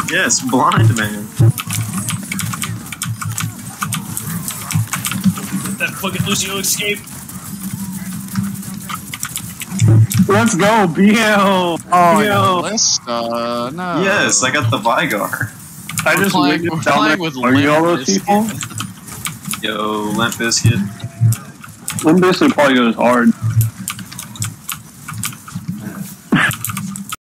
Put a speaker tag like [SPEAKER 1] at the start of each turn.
[SPEAKER 1] Yes, blind man.
[SPEAKER 2] Let that fucking Lucio escape.
[SPEAKER 3] Let's go, BL.
[SPEAKER 4] Oh, Lista. No.
[SPEAKER 1] Yes, I got the Vigar.
[SPEAKER 3] I just
[SPEAKER 4] we're
[SPEAKER 3] waited
[SPEAKER 4] playing
[SPEAKER 3] down
[SPEAKER 4] with
[SPEAKER 3] there. Are you all
[SPEAKER 4] Limp
[SPEAKER 3] those people?
[SPEAKER 1] Yo, Limp Bizkit.
[SPEAKER 3] Limp Bizkit probably goes hard.